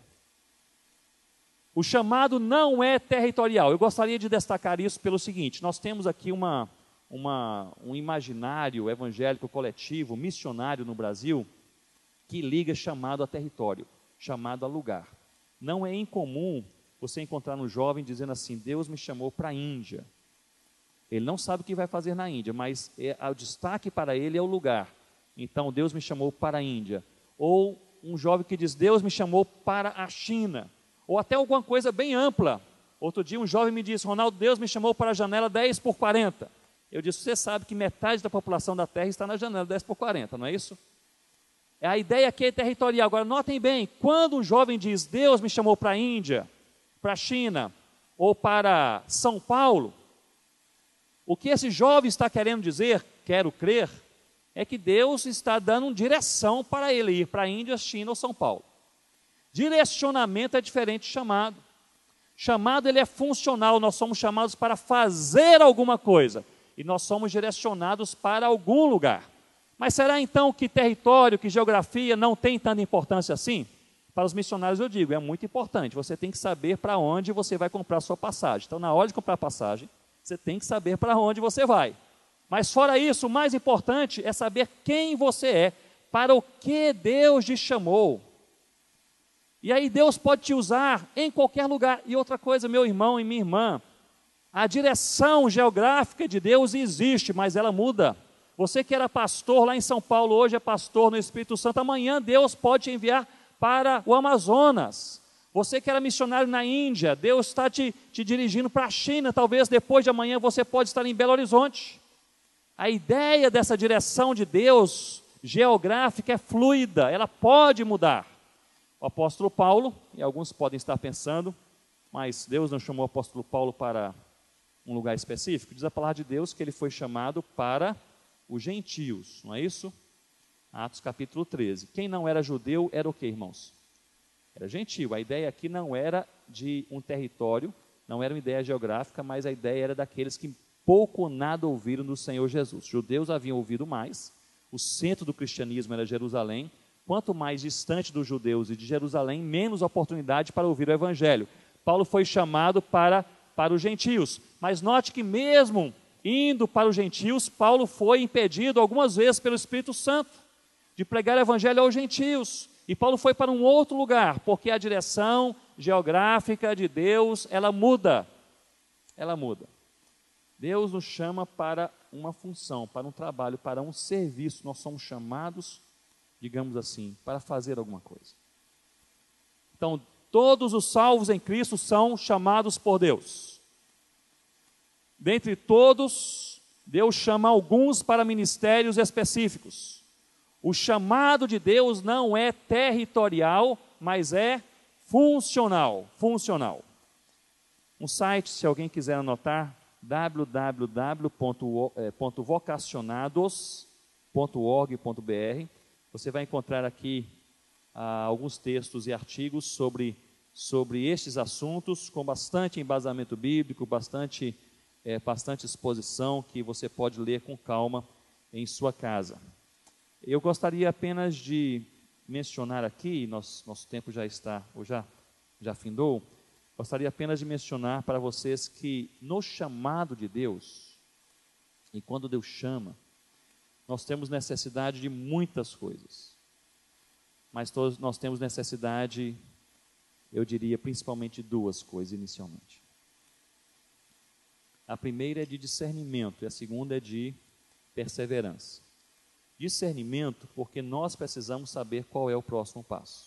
O chamado não é territorial. Eu gostaria de destacar isso pelo seguinte: nós temos aqui uma, uma, um imaginário evangélico coletivo, missionário no Brasil, que liga chamado a território, chamado a lugar. Não é incomum você encontrar um jovem dizendo assim: Deus me chamou para a Índia. Ele não sabe o que vai fazer na Índia, mas é, o destaque para ele é o lugar. Então, Deus me chamou para a Índia. Ou um jovem que diz: Deus me chamou para a China. Ou até alguma coisa bem ampla. Outro dia um jovem me disse: Ronaldo, Deus me chamou para a janela dez por quarenta. Eu disse: você sabe que metade da população da Terra está na janela dez por quarenta, não é isso? A ideia aqui é territorial. Agora, notem bem, quando um jovem diz: Deus me chamou para a Índia, para a China ou para São Paulo, o que esse jovem está querendo dizer, quero crer, é que Deus está dando uma direção para ele ir para a Índia, China ou São Paulo. Direcionamento é diferente de chamado. Chamado, ele é funcional, nós somos chamados para fazer alguma coisa, e nós somos direcionados para algum lugar. Mas será então que território, que geografia não tem tanta importância assim? Para os missionários eu digo, é muito importante, você tem que saber para onde você vai comprar a sua passagem. Então, na hora de comprar a passagem, você tem que saber para onde você vai. Mas fora isso, o mais importante é saber quem você é, para o que Deus te chamou. E aí Deus pode te usar em qualquer lugar. E outra coisa, meu irmão e minha irmã, a direção geográfica de Deus existe, mas ela muda. Você que era pastor lá em São Paulo, hoje é pastor no Espírito Santo, amanhã Deus pode te enviar para o Amazonas. Você que era missionário na Índia, Deus está te, te dirigindo para a China, talvez depois de amanhã você pode estar em Belo Horizonte. A ideia dessa direção de Deus geográfica é fluida, ela pode mudar. O apóstolo Paulo, e alguns podem estar pensando, mas Deus não chamou o apóstolo Paulo para um lugar específico. Diz a palavra de Deus que ele foi chamado para os gentios, não é isso? Atos capítulo treze. Quem não era judeu era o que, irmãos? Era gentio. A ideia aqui não era de um território, não era uma ideia geográfica, mas a ideia era daqueles que pouco ou nada ouviram do Senhor Jesus. Os judeus haviam ouvido mais, o centro do cristianismo era Jerusalém. Quanto mais distante dos judeus e de Jerusalém, menos oportunidade para ouvir o evangelho. Paulo foi chamado para, para os gentios. Mas note que mesmo indo para os gentios, Paulo foi impedido algumas vezes pelo Espírito Santo de pregar o evangelho aos gentios. E Paulo foi para um outro lugar, porque a direção geográfica de Deus, ela muda. Ela muda. Deus nos chama para uma função, para um trabalho, para um serviço. Nós somos chamados, digamos assim, para fazer alguma coisa. Então, todos os salvos em Cristo são chamados por Deus. Dentre todos, Deus chama alguns para ministérios específicos. O chamado de Deus não é territorial, mas é funcional. Funcional. Um site, se alguém quiser anotar, w w w ponto vocacionados ponto org ponto b r. Você vai encontrar aqui ah, alguns textos e artigos sobre, sobre estes assuntos, com bastante embasamento bíblico, bastante, é, bastante exposição, que você pode ler com calma em sua casa. Eu gostaria apenas de mencionar aqui, nosso, nosso tempo já está, ou já, já findou, gostaria apenas de mencionar para vocês que no chamado de Deus, e quando Deus chama, nós temos necessidade de muitas coisas, mas todos nós temos necessidade, eu diria, principalmente de duas coisas inicialmente. A primeira é de discernimento e a segunda é de perseverança. Discernimento, porque nós precisamos saber qual é o próximo passo.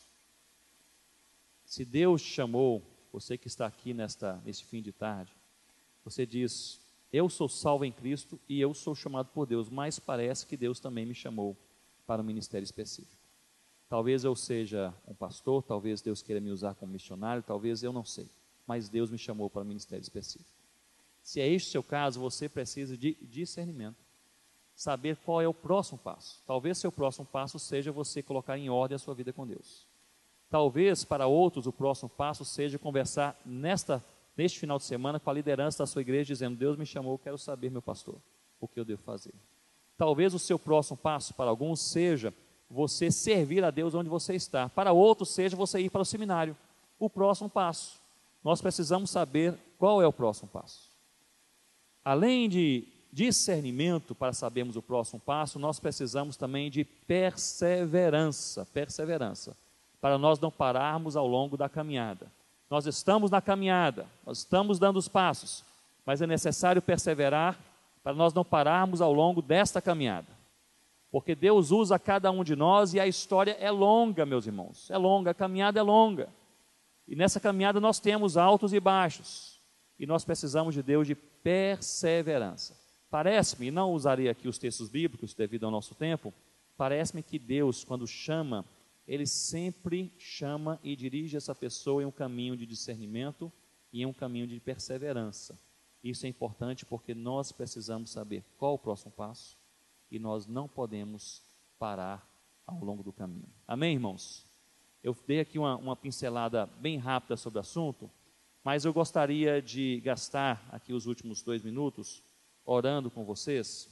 Se Deus chamou, você que está aqui nesta, neste fim de tarde, você diz, eu sou salvo em Cristo e eu sou chamado por Deus, mas parece que Deus também me chamou para um ministério específico. Talvez eu seja um pastor, talvez Deus queira me usar como missionário, talvez eu não sei, mas Deus me chamou para um ministério específico. Se é este o seu caso, você precisa de discernimento, saber qual é o próximo passo. Talvez seu próximo passo seja você colocar em ordem a sua vida com Deus. Talvez para outros o próximo passo seja conversar nesta, neste final de semana com a liderança da sua igreja, dizendo, Deus me chamou, quero saber, meu pastor, o que eu devo fazer. Talvez o seu próximo passo para alguns seja você servir a Deus onde você está. Para outros seja você ir para o seminário. O próximo passo. Nós precisamos saber qual é o próximo passo. Além de discernimento para sabermos o próximo passo, nós precisamos também de perseverança, perseverança, para nós não pararmos ao longo da caminhada. Nós estamos na caminhada, nós estamos dando os passos, mas é necessário perseverar para nós não pararmos ao longo desta caminhada. Porque Deus usa cada um de nós e a história é longa, meus irmãos, é longa, a caminhada é longa. E nessa caminhada nós temos altos e baixos, e nós precisamos de Deus de perseverança. Parece-me, e não usarei aqui os textos bíblicos devido ao nosso tempo, parece-me que Deus, quando chama, Ele sempre chama e dirige essa pessoa em um caminho de discernimento e em um caminho de perseverança. Isso é importante porque nós precisamos saber qual o próximo passo e nós não podemos parar ao longo do caminho. Amém, irmãos? Eu dei aqui uma, uma pincelada bem rápida sobre o assunto, mas eu gostaria de gastar aqui os últimos dois minutos orando com vocês,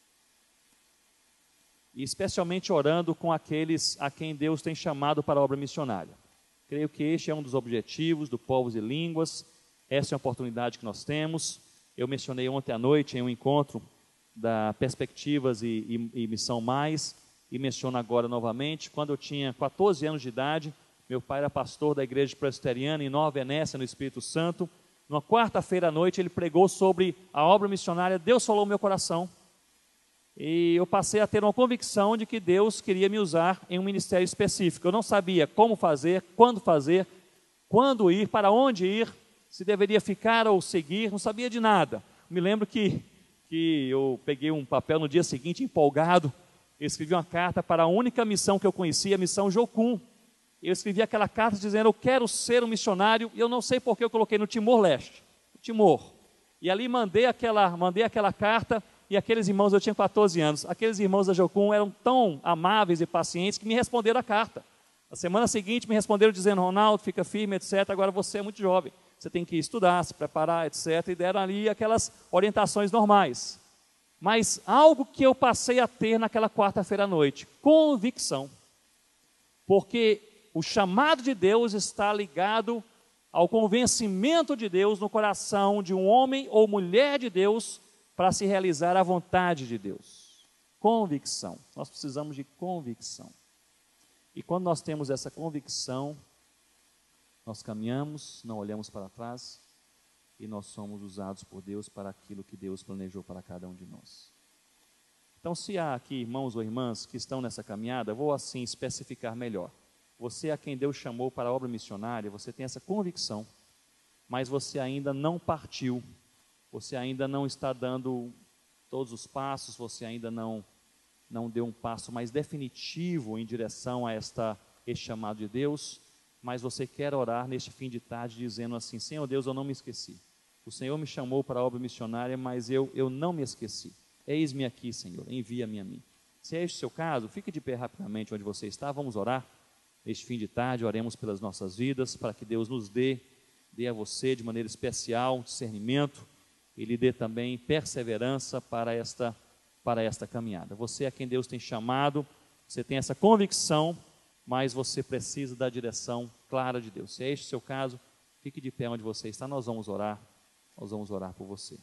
e especialmente orando com aqueles a quem Deus tem chamado para a obra missionária. Creio que este é um dos objetivos do Povos e Línguas, essa é a oportunidade que nós temos. Eu mencionei ontem à noite em um encontro da Perspectivas e, e, e Missão Mais, e menciono agora novamente, quando eu tinha quatorze anos de idade, meu pai era pastor da igreja presbiteriana em Nova Venécia, no Espírito Santo. Numa quarta-feira à noite ele pregou sobre a obra missionária, Deus falou no meu coração, e eu passei a ter uma convicção de que Deus queria me usar em um ministério específico. Eu não sabia como fazer, quando fazer, quando ir, para onde ir, se deveria ficar ou seguir, não sabia de nada. Me lembro que, que eu peguei um papel no dia seguinte, empolgado, eu escrevi uma carta para a única missão que eu conhecia, a missão Jocum. Eu escrevi aquela carta dizendo, eu quero ser um missionário, e eu não sei porque eu coloquei no Timor-Leste, Timor. E ali mandei aquela, mandei aquela carta, e aqueles irmãos, eu tinha quatorze anos, aqueles irmãos da Jocum eram tão amáveis e pacientes que me responderam a carta. Na semana seguinte me responderam dizendo, Ronaldo, fica firme, etcétera, agora você é muito jovem, você tem que estudar, se preparar, etcétera. E deram ali aquelas orientações normais. Mas algo que eu passei a ter naquela quarta-feira à noite, convicção, porque o chamado de Deus está ligado ao convencimento de Deus no coração de um homem ou mulher de Deus para se realizar a vontade de Deus. Convicção. Nós precisamos de convicção. E quando nós temos essa convicção, nós caminhamos, não olhamos para trás e nós somos usados por Deus para aquilo que Deus planejou para cada um de nós. Então, se há aqui irmãos ou irmãs que estão nessa caminhada, vou assim especificar melhor. Você a quem Deus chamou para a obra missionária, você tem essa convicção, mas você ainda não partiu, você ainda não está dando todos os passos, você ainda não, não deu um passo mais definitivo em direção a esta, este chamado de Deus, mas você quer orar neste fim de tarde dizendo assim, Senhor Deus, eu não me esqueci, O Senhor me chamou para a obra missionária, mas eu, eu não me esqueci. Eis-me aqui, Senhor, envia-me a mim. Se é este o seu caso, fique de pé rapidamente onde você está, vamos orar. Neste fim de tarde, oremos pelas nossas vidas, para que Deus nos dê, dê a você de maneira especial discernimento, e lhe dê também perseverança para esta, para esta caminhada. Você é quem Deus tem chamado, você tem essa convicção, mas você precisa da direção clara de Deus. Se é este o seu caso, fique de pé onde você está, nós vamos orar, nós vamos orar por você.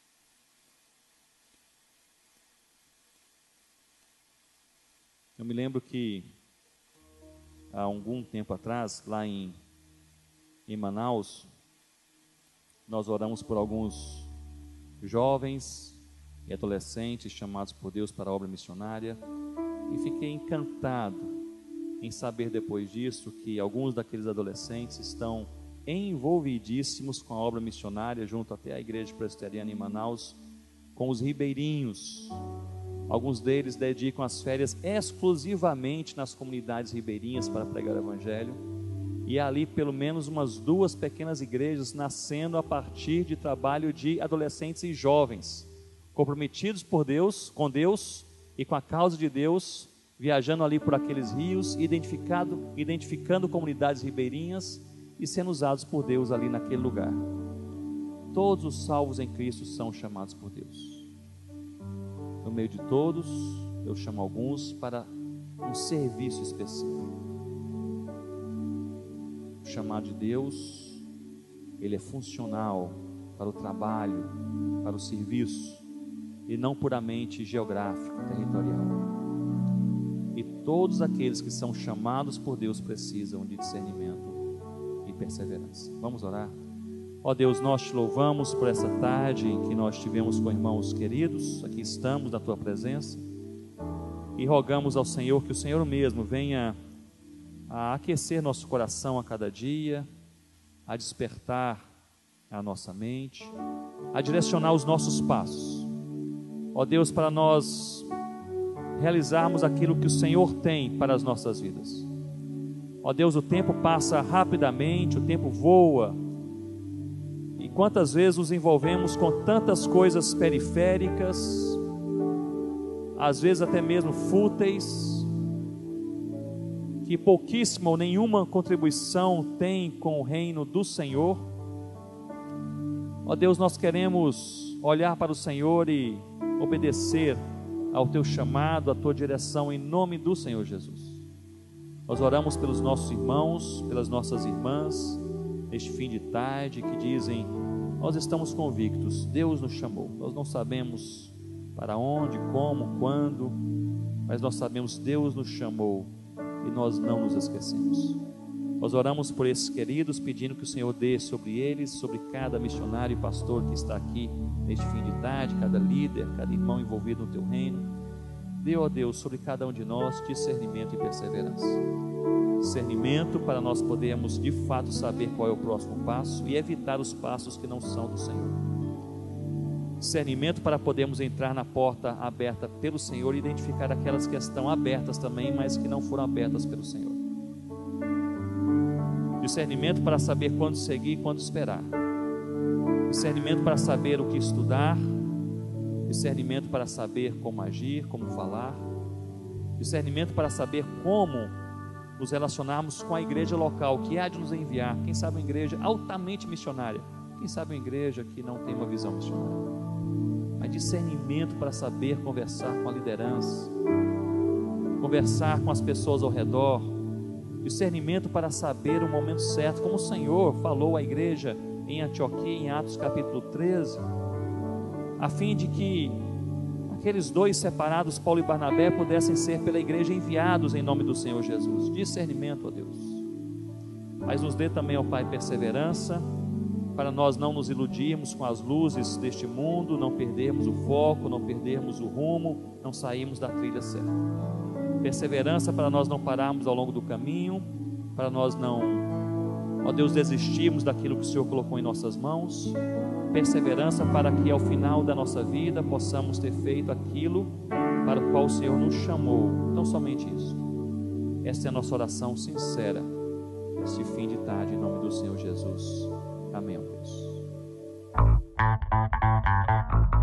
Eu me lembro que há algum tempo atrás, lá em, em Manaus, nós oramos por alguns jovens e adolescentes chamados por Deus para a obra missionária, e fiquei encantado em saber depois disso que alguns daqueles adolescentes estão envolvidíssimos com a obra missionária, junto até à igreja presbiteriana em Manaus, com os ribeirinhos. Alguns deles dedicam as férias exclusivamente nas comunidades ribeirinhas para pregar o evangelho, e há ali pelo menos umas duas pequenas igrejas nascendo a partir de trabalho de adolescentes e jovens, comprometidos por Deus, com Deus e com a causa de Deus, viajando ali por aqueles rios, identificado, identificando comunidades ribeirinhas e sendo usados por Deus ali naquele lugar. Todos os salvos em Cristo são chamados por Deus. No meio de todos, eu chamo alguns para um serviço específico. O chamado de Deus, ele é funcional para o trabalho, para o serviço, e não puramente geográfico, territorial. E todos aqueles que são chamados por Deus precisam de discernimento e perseverança. Vamos orar? Ó Deus, nós te louvamos por essa tarde em que nós tivemos com irmãos queridos, aqui estamos na tua presença, e rogamos ao Senhor que o Senhor mesmo venha a aquecer nosso coração a cada dia, a despertar a nossa mente, a direcionar os nossos passos. Ó Deus, para nós realizarmos aquilo que o Senhor tem para as nossas vidas. Ó Deus, o tempo passa rapidamente, o tempo voa, e quantas vezes nos envolvemos com tantas coisas periféricas, às vezes até mesmo fúteis, que pouquíssima ou nenhuma contribuição tem com o reino do Senhor. Ó Deus, nós queremos olhar para o Senhor e obedecer ao teu chamado, à tua direção, em nome do Senhor Jesus. Nós oramos pelos nossos irmãos, pelas nossas irmãs, neste fim de tarde, que dizem: nós estamos convictos, Deus nos chamou, nós não sabemos para onde, como, quando, mas nós sabemos, Deus nos chamou e nós não nos esquecemos. Nós oramos por esses queridos, pedindo que o Senhor dê sobre eles, sobre cada missionário e pastor que está aqui neste fim de tarde, cada líder, cada irmão envolvido no teu reino. Dê, ó Deus, sobre cada um de nós discernimento e perseverança. Discernimento para nós podermos de fato saber qual é o próximo passo e evitar os passos que não são do Senhor. Discernimento para podermos entrar na porta aberta pelo Senhor e identificar aquelas que estão abertas também, mas que não foram abertas pelo Senhor. Discernimento para saber quando seguir e quando esperar. Discernimento para saber o que estudar. Discernimento para saber como agir, como falar. Discernimento para saber como nos relacionarmos com a igreja local que há de nos enviar. Quem sabe uma igreja altamente missionária, quem sabe uma igreja que não tem uma visão missionária. Mas discernimento para saber conversar com a liderança, conversar com as pessoas ao redor. Discernimento para saber o momento certo, como o Senhor falou à igreja em Antioquia, em Atos capítulo treze, a fim de que aqueles dois separados, Paulo e Barnabé, pudessem ser pela igreja enviados em nome do Senhor Jesus. Discernimento, ó Deus. Mas nos dê também, ó Pai, perseverança, para nós não nos iludirmos com as luzes deste mundo, não perdermos o foco, não perdermos o rumo, não sairmos da trilha certa. Perseverança para nós não pararmos ao longo do caminho, para nós não, ó Deus, desistirmos daquilo que o Senhor colocou em nossas mãos. Perseverança para que ao final da nossa vida possamos ter feito aquilo para o qual o Senhor nos chamou. Não somente isso. Esta é a nossa oração sincera esse fim de tarde, em nome do Senhor Jesus. Amém, ó Deus. Thank you.